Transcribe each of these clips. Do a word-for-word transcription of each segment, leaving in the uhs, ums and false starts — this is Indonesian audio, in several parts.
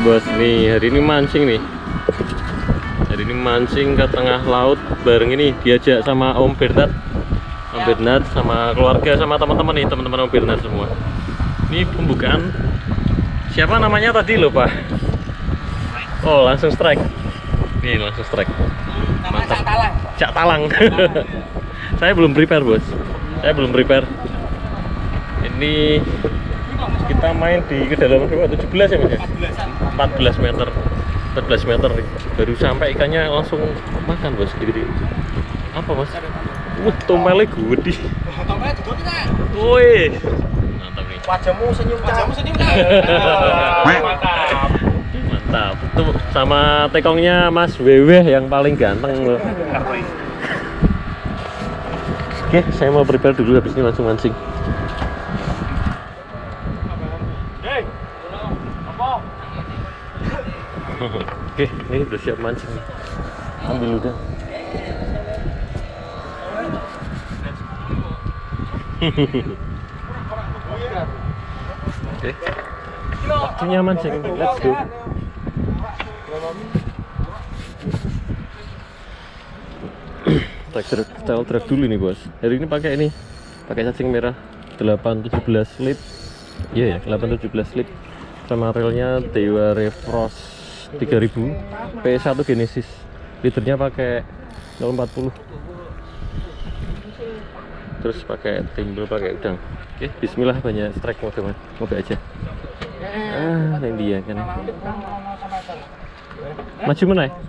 bos, nih hari ini mancing nih. Hari ini mancing ke tengah laut bareng ini, diajak sama Om Bernard. Om Bernard sama keluarga sama teman-teman nih, teman-teman Om Bernard semua. Ini pembukaan. Siapa namanya tadi loh, Pak? Oh, langsung strike. Nih, langsung strike. Mantap. Cak Talang. Saya belum prepare, bos. Saya belum prepare. Ini kita main di kedalaman berapa? tujuh belas ya, Mas? empat belas meter. empat belas meter nih. Baru sampai ikannya langsung makan, bos. Gede. Apa, Mas? Wah, tomelnya gede. Tomelnya gede nih. Woi. Mantap nih. Wajahmu senyum, wajahmu senyum. Mantap. Mantap. Tuh sama tekongnya Mas Wewe yang paling ganteng loh. Oke, saya mau prepare dulu, habis ini langsung mancing. Oke, ini udah siap mancing. Ambil udah. Oke, waktunya mancing. Let's go. Trek style trek dulu nih, bos. Hari ini pakai ini, pakai cacing merah delapan tujuh belas slip. Iya ya, delapan tujuh belas slip. Sama relnya Dewa Refrost tiga ribu P satu Genesis. Leadernya pakai nol empat puluh. Terus pakai timbel, pakai udang. Oke, bismillah, banyak strike mode, Mas. Moga aja. Ah, yang dia kan. Maju mana ya?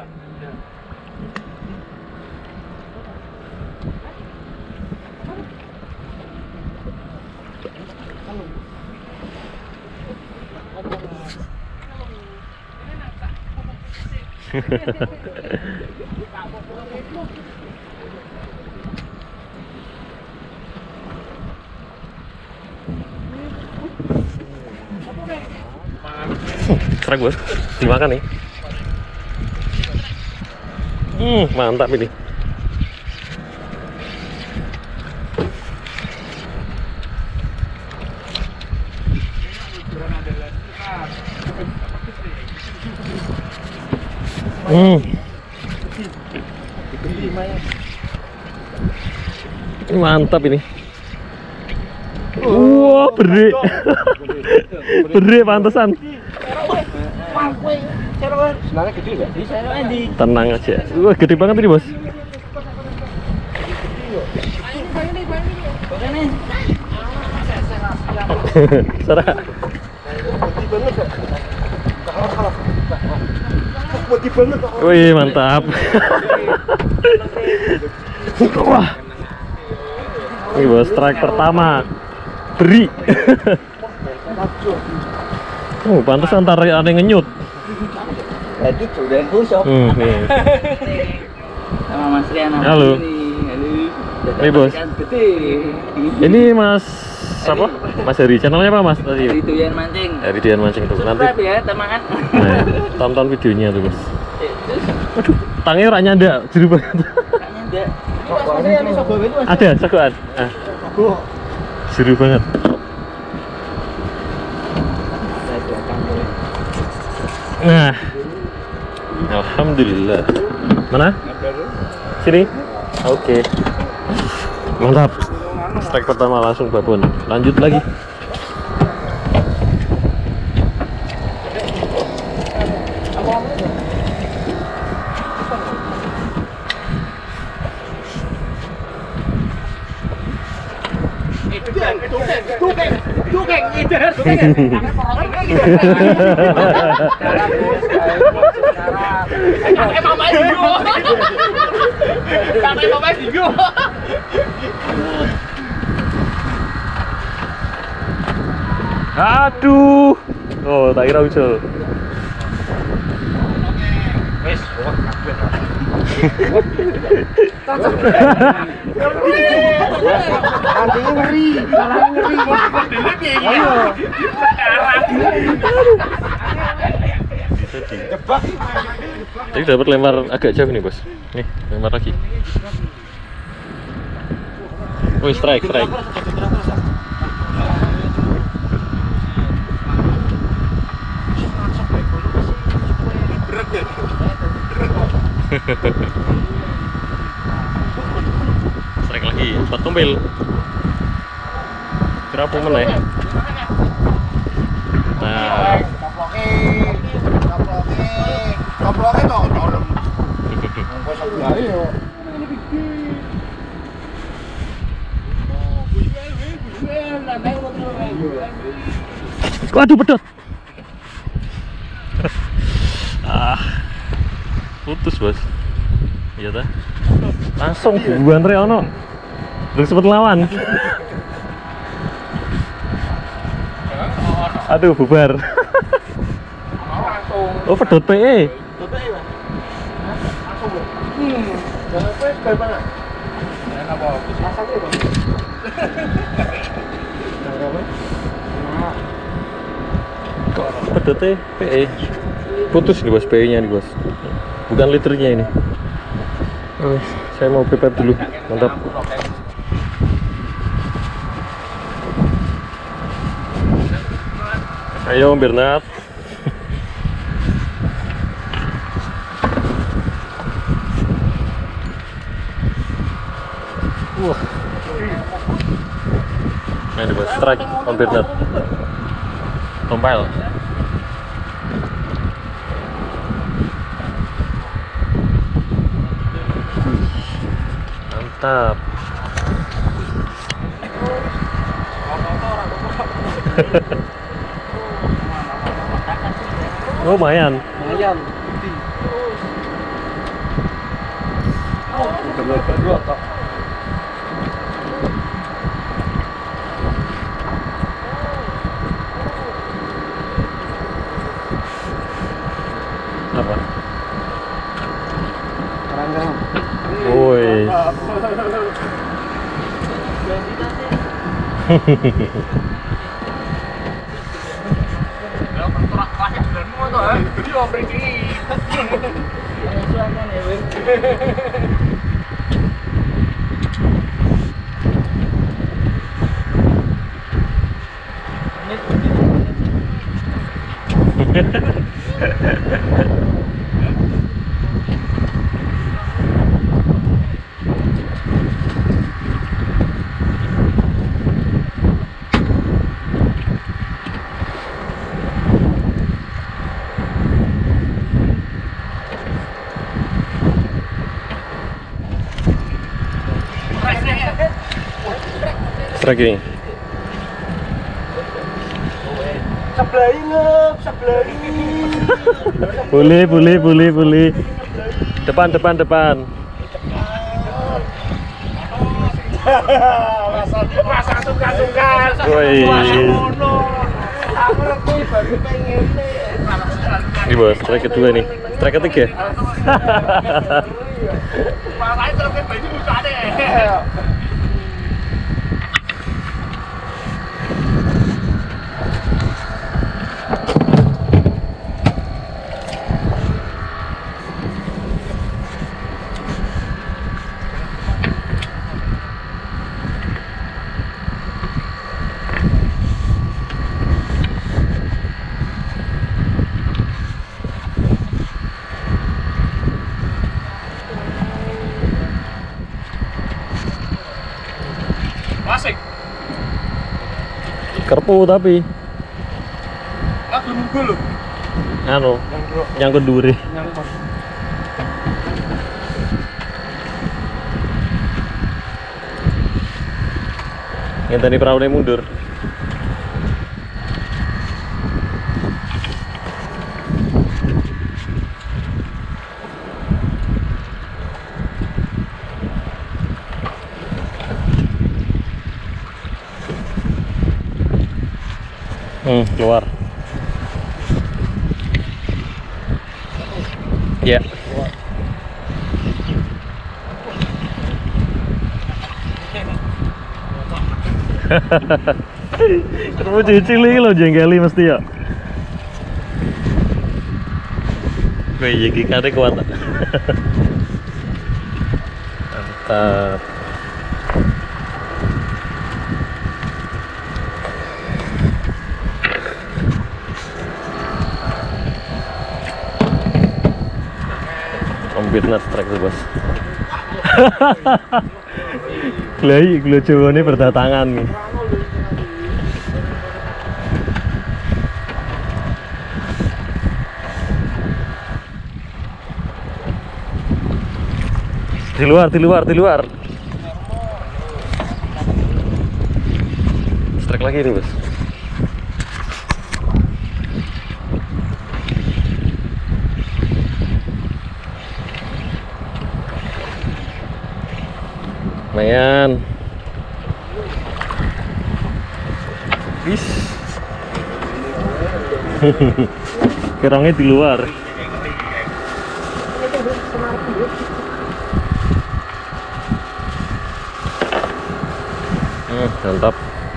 Strike, bos, dimakan nih. Hmm, mantap ini. Hmm. Mantap ini. Wah, beri. Beri pantesan. Tenang aja. Wah, gede banget ini, bos. Sarah. Wih, mantap. Wah. Ini bos, strike pertama. Beri. Oh, pantas antara ada yang ngenyut. Jadi sudah busuk. Hmm, nih. Sama Mas Riana. Halo. Nih, bos. Ini Mas siapa? Mas Heri. Channelnya apa, Mas? Tadi. Heri Doyan Mancing. Heri Doyan Mancing tuh. Nanti ya, teman. Nah, tonton videonya tuh, Mas. Aduh, tangnya ora nyanda, jeru banget. Ada sagoan. Ah. Jeru banget. Nah, alhamdulillah. Mana? Sini. Oke. Okay. Mantap. Strike pertama langsung babon. Lanjut lagi. Aduh. Oh, tak kira ucul. Wes, wah kabeh. Anjing ngeri, malah ngeri. Ayo. Tadi dapat lempar agak jauh nih, bos. Nih, lempar lagi. Wih, strike, strike. Strike lagi, empat tombel. Berapa meneh? Nah, waduh pedot. Ah, putus bos. Iya dah. Langsung buan Reono. Belum sempet lawan. Aduh bubar. Oh pedot P E. Kok pedotnya P E? Putus nih bos, P E nya nih bos. Bukan liternya ini. Oh, saya mau pipet dulu. Mantap. Ayo Bernard. Wah. Nah, ini bos, strike Om Bernard. Tompel. Mantap. Oh, lumayan. Lumayan. Berdua tok. Apa? Ranggang. Woi. Strike ini. Sebelah ini, sebelah ini. Boleh, boleh, boleh, boleh. Depan, depan, depan. Masa sungkan-sungkan. Woi. Aku lebih baru pengen Ini bos, strike kedua nih. Strike ketiga. Makanya terus baju buka deh. Asik. Kerpu tapi. Aku nunggu loh. Anu, yang keduri. Yang tadi perahunya mundur. Hmm, keluar. Ya. Ketemu cicili lo jenggeli mesti ya. Wih, jadi kade kuat. Mantap. Om Bernard strike tuh bos. Glai, gula Jawa ini berdatangan nih. Di luar, di luar, di luar. Strike lagi nih bos. Lumayan. Wis. Kerangnya di luar. Hmm, mantap.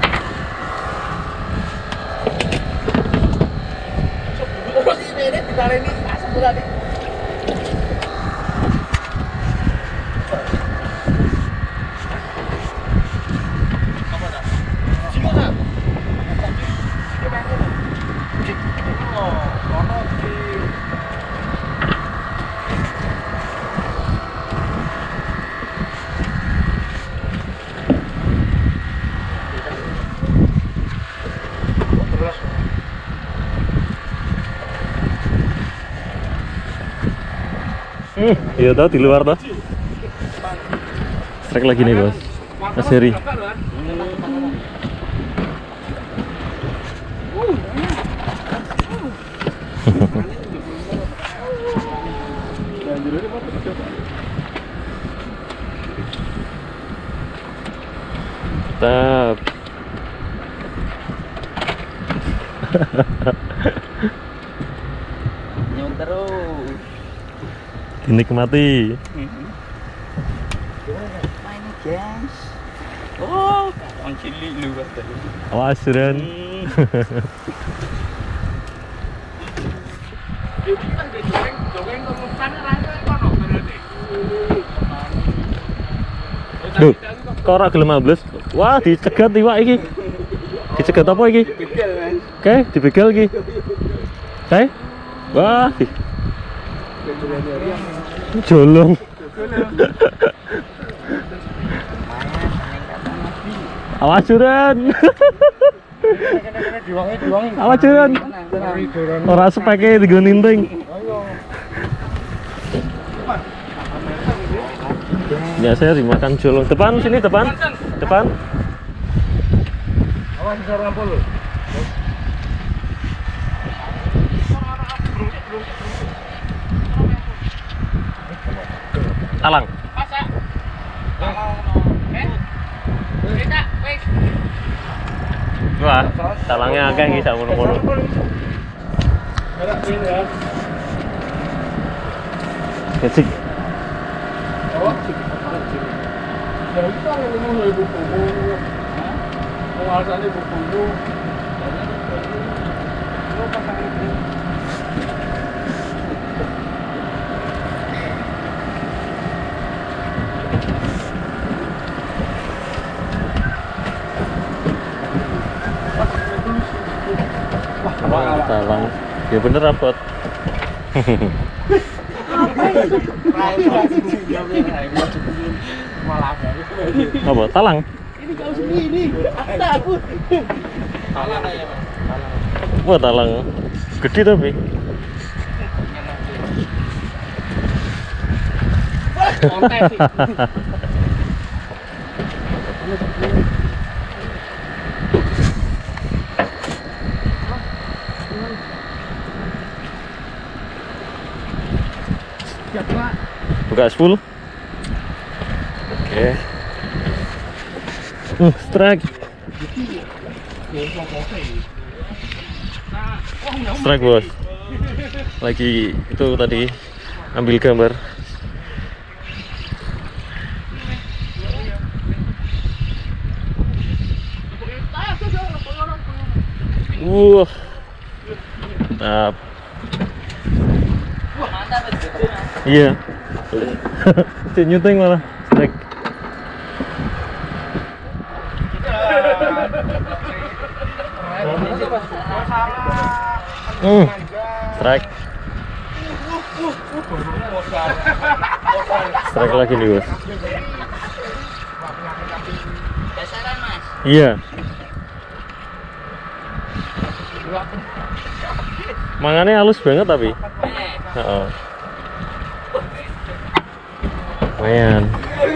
Hmm, iya tau di luar tau. Strike lagi nih bos. Mas Heri. Mantap. Nyong terus. Dinikmati. Main guys. Oh, kawan cilik lu kata. Awas Ren. Jadi kan dongeng dongeng ngomongkan rame kono berarti. Duh, kok ora gelem ambles? Wah, dicegat iwak iki. Dicegat apa iki? Begal kan. Oke, dibegal iki. Oke. Wah, di jolong. Awas Ren. Diwangi diwangi. Awas Ren. Ora sepeke digo ninting. Biasanya dimakan jolong. Depan sini, depan. Depan. Awas bisa rampol lu. Talang. Wah, talangnya akeh iki sak ngono-ngono. Kecik. Ya itu kan ngomong ibu buku. Mau alasannya ibu buku. Lo pasang ini. Wah, talang. Ya bener rapot. Apa? Talang? Ini kau sendiri. Aku. Talang aja, Mas. Talang. Wah, talang. Gede tapi. Kontes sih. Buka spool. Oke. Uh, strike. Strike bos. Lagi itu tadi ambil gambar. Wah. Mantap. Iya. Cek nyuting malah strike. Hmm. Strike. Strike lagi nih bos. Dasaran mas. Iya. Mangannya halus banget tapi. Heeh. Lumayan.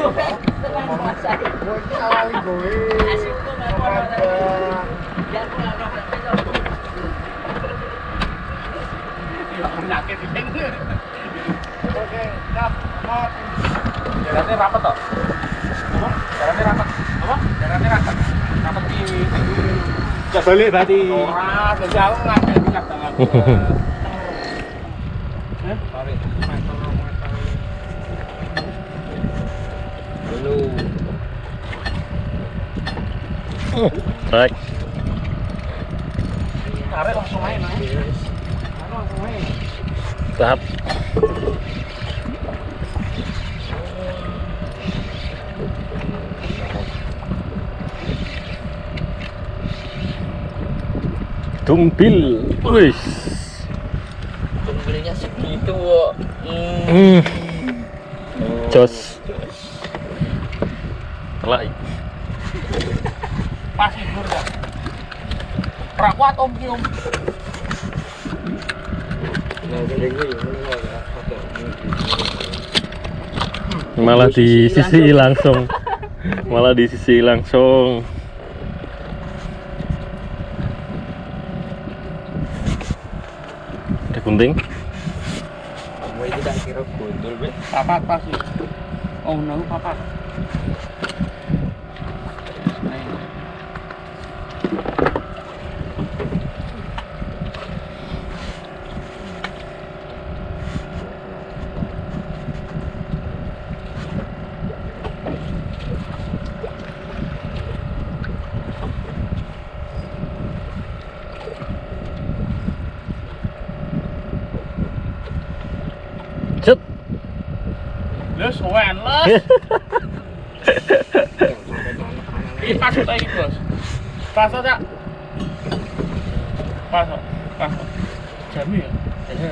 Oke, siap. Jalannya rapat toh? Apa? Jalannya rapat. Apa? Jalannya rapat. Rapat di. Gak balik berarti. Ora, jadi aku ngambil di tangan. Heh? Tarik. Dulu. Strike. Tarik langsung main, Mas. Langsung main. Tahap. Tumpil, wih. Tumpilnya segitu kok. Hmm. Jos. Telai. Pas tidur kan. Prakuat om om. Malah di sisi langsung. Malah di sisi langsung. Ada gunting. Kamu itu tak kira gundul be. Papat pas sih. Oh no papat. Cet. Lu suwen lah. Ini pas lagi bos. Pas aja. Pas. Pas. Jami ya. Geher.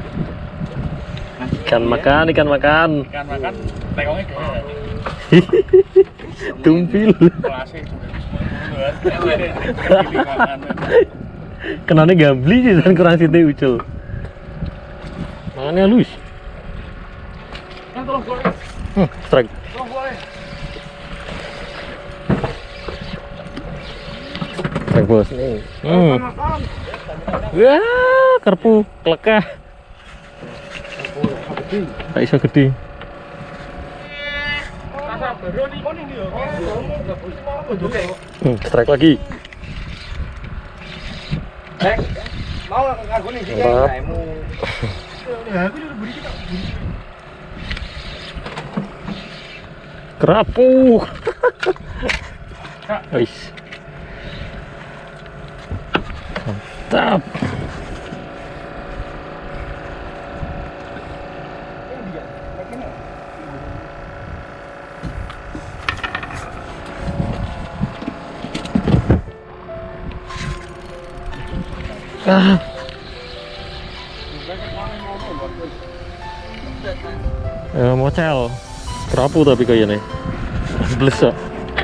Ikan makan, ikan makan. Ikan makan. Tekongnya geher. Tumpil. Kelasnya juga. Kenanya gambli sih dan kurang situ ucul. Mangannya halus. Yang tolong gue. Hmm, strike. Tolong gue. Strike bos nih. Hmm. Wah, kerpu kelekah. Tak iso gede. Hmm, strike lagi. Mau ngaku nih sih Mantap. kayakmu. Kerapu. Wis. Mantap. Ah. Eh, mocel. Kerapu tapi kayaknya. Blesok.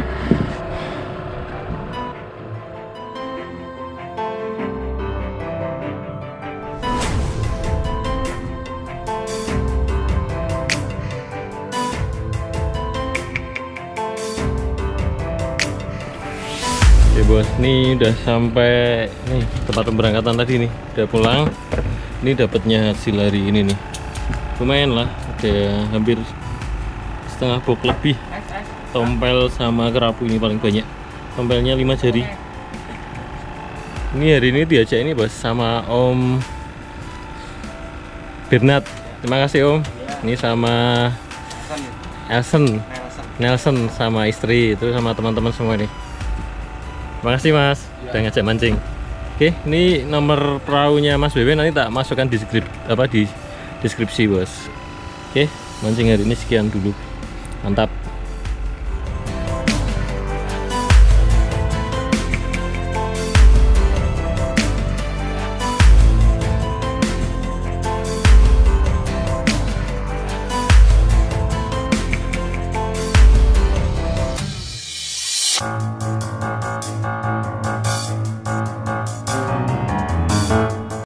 Oke bos, nih udah sampai nih tempat pemberangkatan tadi nih, udah pulang. Ini dapatnya hasil hari ini nih, lumayan lah, ada hampir setengah box lebih. Tompel sama kerapu ini paling banyak, tompelnya lima jari. Ini hari ini diajak ini bos sama Om Bernard. Terima kasih Om. Ini sama Elson, Nelson sama istri itu sama teman-teman semua nih. Terima kasih Mas, udah ngajak mancing. Oke, ini nomor perahunya Mas Bebe nanti tak masukkan di skrip apa di deskripsi bos. Oke, mancing hari ini sekian dulu. Mantap.